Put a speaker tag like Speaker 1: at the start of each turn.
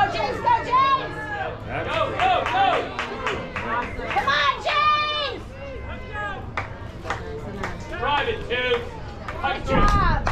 Speaker 1: James, go, James!
Speaker 2: Go, go, go!
Speaker 1: Come on, James!
Speaker 2: Drive it, two.
Speaker 1: Good job!